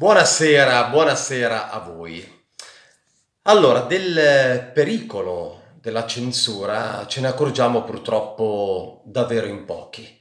Buonasera, buonasera a voi. Allora, del pericolo della censura ce ne accorgiamo purtroppo davvero in pochi.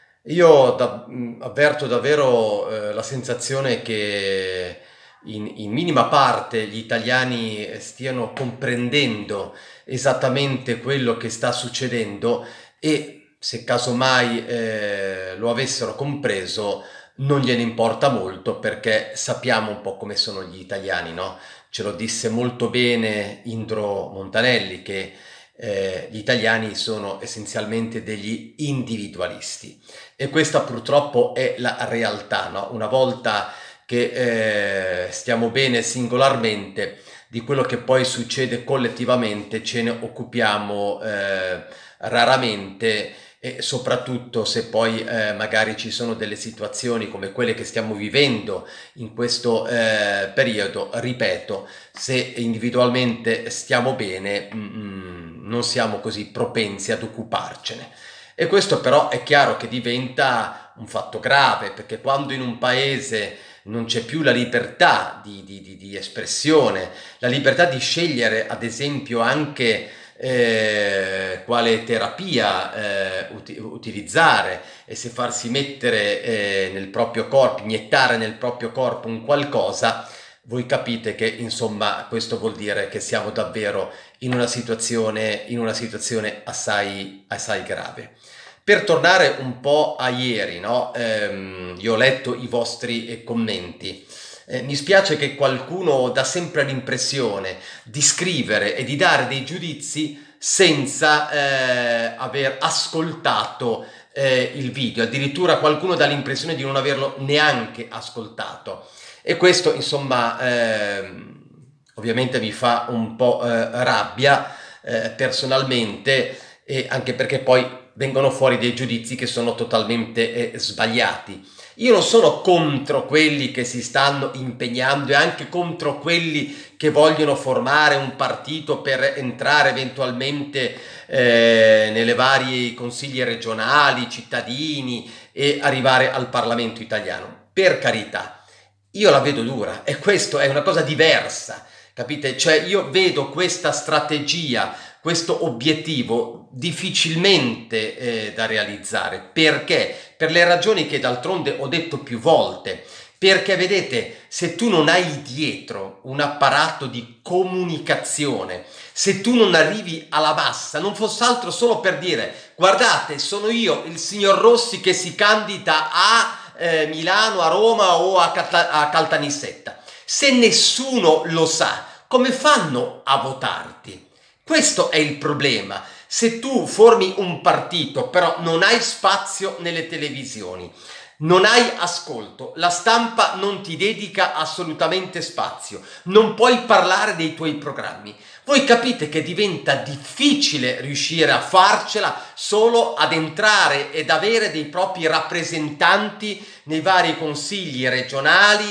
Avverto davvero la sensazione che in minima parte gli italiani stiano comprendendo esattamente quello che sta succedendo e se casomai lo avessero compreso non gliene importa molto perché sappiamo un po' come sono gli italiani, no? Ce lo disse molto bene Indro Montanelli che gli italiani sono essenzialmente degli individualisti e questa purtroppo è la realtà, no? Una volta che stiamo bene singolarmente, di quello che poi succede collettivamente ce ne occupiamo raramente e soprattutto se poi magari ci sono delle situazioni come quelle che stiamo vivendo in questo periodo, ripeto, se individualmente stiamo bene non siamo così propensi ad occuparcene. E questo però è chiaro che diventa un fatto grave, perché quando in un paese non c'è più la libertà di espressione, la libertà di scegliere ad esempio anche quale terapia utilizzare e se farsi mettere nel proprio corpo, iniettare nel proprio corpo un qualcosa, voi capite che insomma questo vuol dire che siamo davvero in una situazione assai grave. Per tornare un po' a ieri, no? Io ho letto i vostri commenti. Mi spiace che qualcuno dà sempre l'impressione di scrivere e di dare dei giudizi senza aver ascoltato il video. Addirittura qualcuno dà l'impressione di non averlo neanche ascoltato. E questo, insomma, ovviamente mi fa un po' rabbia personalmente, e anche perché poi vengono fuori dei giudizi che sono totalmente sbagliati. Io non sono contro quelli che si stanno impegnando e anche contro quelli che vogliono formare un partito per entrare eventualmente nelle varie consigli regionali, cittadini e arrivare al Parlamento italiano. Per carità, io la vedo dura e questo è una cosa diversa, capite? Cioè io vedo questa strategia, questo obiettivo difficilmente da realizzare. Perché? Per le ragioni che d'altronde ho detto più volte. Perché vedete, se tu non hai dietro un apparato di comunicazione, se tu non arrivi alla massa, non fosse altro solo per dire guardate, sono io, il signor Rossi che si candida a Milano, a Roma o a Caltanissetta. Se nessuno lo sa, come fanno a votarti? Questo è il problema. Se tu formi un partito, però non hai spazio nelle televisioni, non hai ascolto, la stampa non ti dedica assolutamente spazio, non puoi parlare dei tuoi programmi. Voi capite che diventa difficile riuscire a farcela solo ad entrare ed avere dei propri rappresentanti nei vari consigli regionali,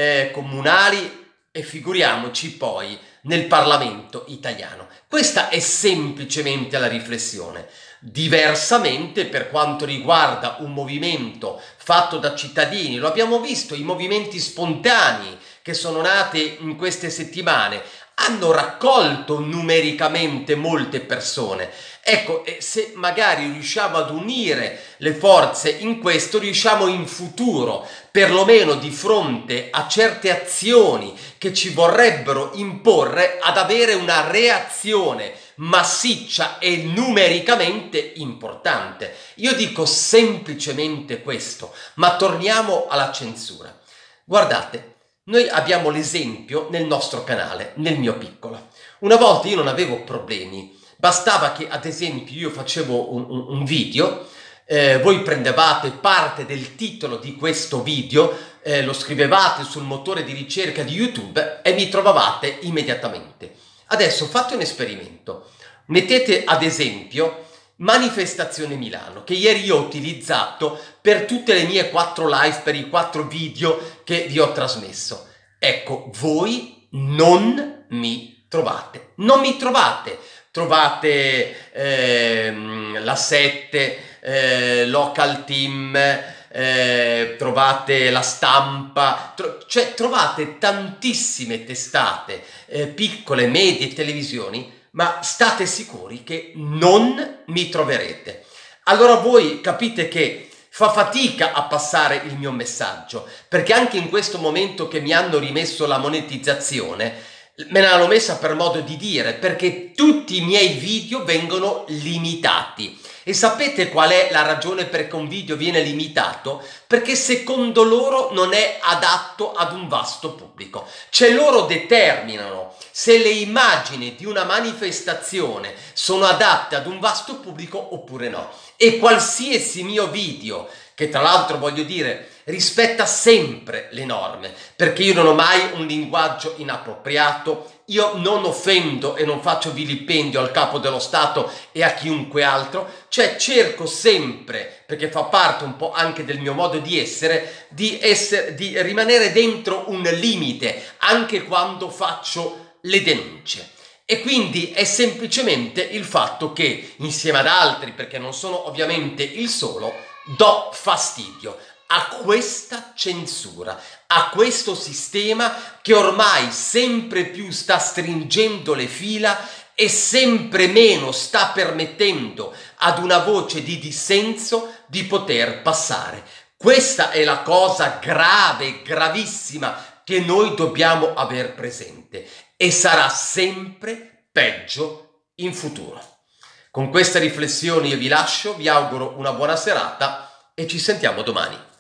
comunali e figuriamoci poi nel Parlamento italiano. Questa è semplicemente la riflessione. Diversamente, per quanto riguarda un movimento fatto da cittadini, lo abbiamo visto, i movimenti spontanei che sono nati in queste settimane hanno raccolto numericamente molte persone. Ecco, se magari riusciamo ad unire le forze in questo, riusciamo in futuro, perlomeno di fronte a certe azioni che ci vorrebbero imporre, ad avere una reazione massiccia e numericamente importante. Io dico semplicemente questo, ma torniamo alla censura. Guardate, noi abbiamo l'esempio nel nostro canale, nel mio piccolo. Una volta io non avevo problemi, bastava che ad esempio io facevo un video, voi prendevate parte del titolo di questo video, lo scrivevate sul motore di ricerca di YouTube e mi trovavate immediatamente. Adesso fate un esperimento, mettete ad esempio Manifestazione Milano, che ieri io ho utilizzato per tutte le mie 4 live, per i 4 video che vi ho trasmesso. Ecco, voi non mi trovate, non mi trovate. Trovate la 7, Local Team, trovate La Stampa, cioè trovate tantissime testate, piccole, medie, televisioni, ma state sicuri che non mi troverete. Allora voi capite che fa fatica a passare il mio messaggio, perché anche in questo momento che mi hanno rimesso la monetizzazione, me l'hanno messa per modo di dire, perché tutti i miei video vengono limitati. E sapete qual è la ragione per cui un video viene limitato? Perché secondo loro non è adatto ad un vasto pubblico. Cioè loro determinano se le immagini di una manifestazione sono adatte ad un vasto pubblico oppure no. E qualsiasi mio video, che tra l'altro voglio dire rispetta sempre le norme, perché io non ho mai un linguaggio inappropriato, io non offendo e non faccio vilipendio al capo dello Stato e a chiunque altro, cioè cerco sempre, perché fa parte un po' anche del mio modo di di rimanere dentro un limite, anche quando faccio le denunce. E quindi è semplicemente il fatto che, insieme ad altri, perché non sono ovviamente il solo, do fastidio a questa censura, a questo sistema che ormai sempre più sta stringendo le fila e sempre meno sta permettendo ad una voce di dissenso di poter passare. Questa è la cosa grave, gravissima che noi dobbiamo aver presente e sarà sempre peggio in futuro. Con queste riflessioni io vi lascio, vi auguro una buona serata e ci sentiamo domani.